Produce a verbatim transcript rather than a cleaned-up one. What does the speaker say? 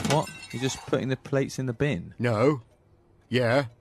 What? You're just putting the plates in the bin? No. Yeah.